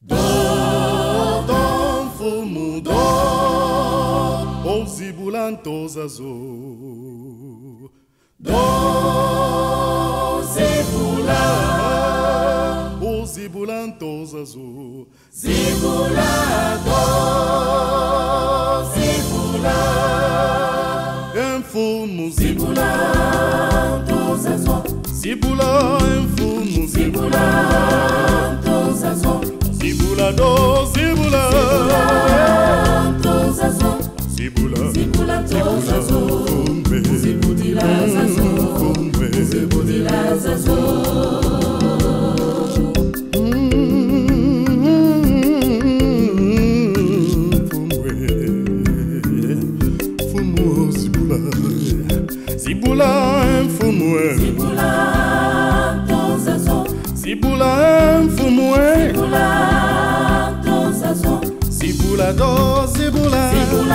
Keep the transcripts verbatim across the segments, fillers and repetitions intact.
Do, do, fumo, do, onze bulantos azul. Do, zibula, onze bulantos azul. Zibula, do, zibula, em fumo, zibulantos azul. Zibula, em fumo, zibulantos azul. Zibula, do, zibula, zibulantos azul. Zibula, zibulantos azul. Zibudilas azul. Zibudilas azul. Fumo, zibula, zibula, fumo, zibulantos azul. Zibula, fumo, zibulantos azul. Zibula, do, zibula,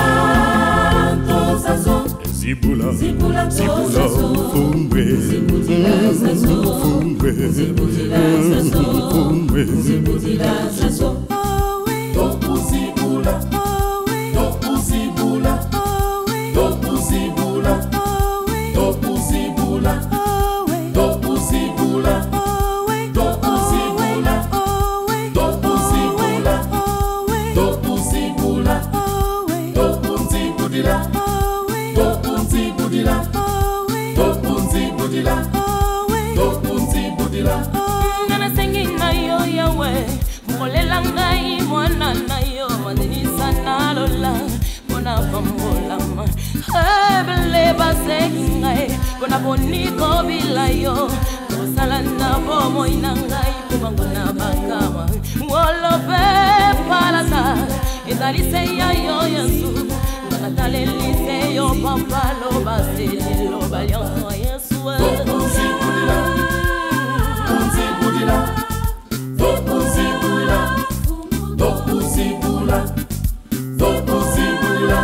zibulantos azul. Zibula, zibulantos azul. Fumo, zibudilas azul. Fumo, zibudilas azul. Fumo, zibudilas azul. Topo zibula, topo zibula, topo zibula, topo zibula, topo zibula, topo zibula, topo zibula, topo zibula, topo zibudila, topo zibudila, topo zibudila, topo zibudila. Nana singing na yo Yahweh, mukolela ngai mwana na yo manisa na lola, mona bambola ma. Ebele baseki ngai, mona boniko bila yo, musala na bomo inangai kubango na bakama. Wolo be palasa, itali se ya yo Yesu, nakatale lise yo pampalo basi lo balyo Yesu. Topo zibudila, zibudila, topo zibudila, topo zibudila, topo zibudila,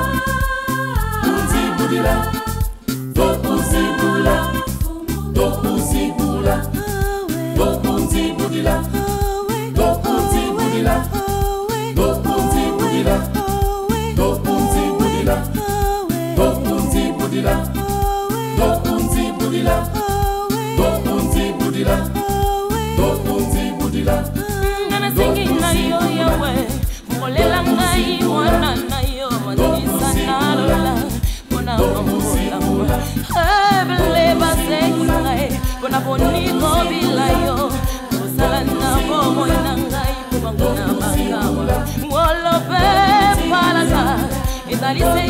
zibudila, topo zibudila, topo zibudila, topo zibudila, topo zibudila, topo zibudila, topo zibudila, topo zibudila, topo zibudila, topo zibudila, topo zibudila. Nana singing na yo Yahweh, mukolela ngai mwana na yo manisa na lola, mona bambola ma. Ebele baseki ngai, mona boniko bila yo, musala na bomo inangai kubango na bakama. Wolo be palasa, itali se